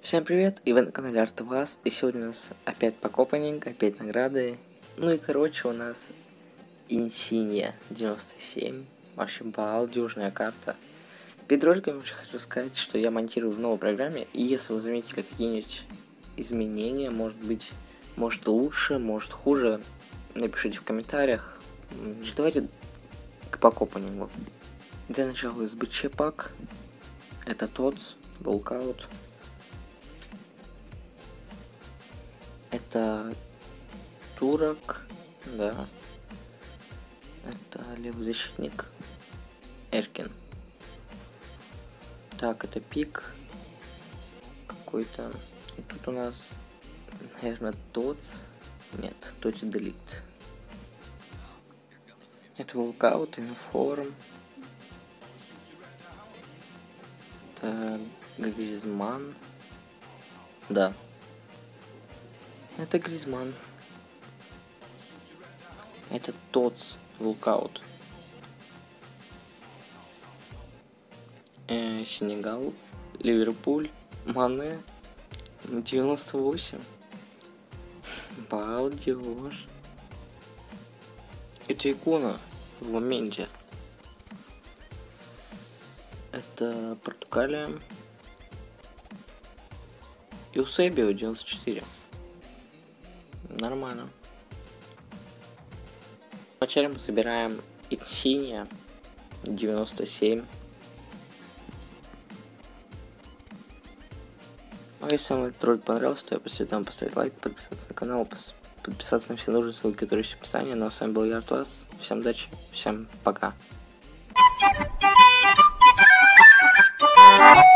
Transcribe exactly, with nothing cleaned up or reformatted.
Всем привет, и вы на канале Артвас, и сегодня у нас опять покопанинг, опять награды. Ну и короче у нас Инсинья девяносто семь, вообще балдежная карта. Перед роликом уже хочу сказать, что я монтирую в новой программе, и если вы заметили какие-нибудь изменения, может быть, может лучше, может хуже, напишите в комментариях. Давайте к покопанингу. Для начала эс бэ че пак, это тот, волкаут. Это турок, да. Это левый защитник Эркин. Так, это пик какой-то. И тут у нас, наверное, Тоц. Нет, Тоти Делит. Это волкаут, информ. Это Гризман. Да. Это Гризман. Это Тоц, волкаут. Э, Сенегал, Ливерпуль, Мане, девяносто восемь. Балдеж. Это икона в моменте. Это Португалия. Юсебио девяносто четыре. Нормально. Вначале мы собираем Инсинья девяносто семь. А если вам этот ролик понравился, то я посоветую поставить лайк, подписаться на канал, подписаться на все нужные ссылки, которые есть в описании. Ну а с вами был я, Артвас. Всем удачи, всем пока.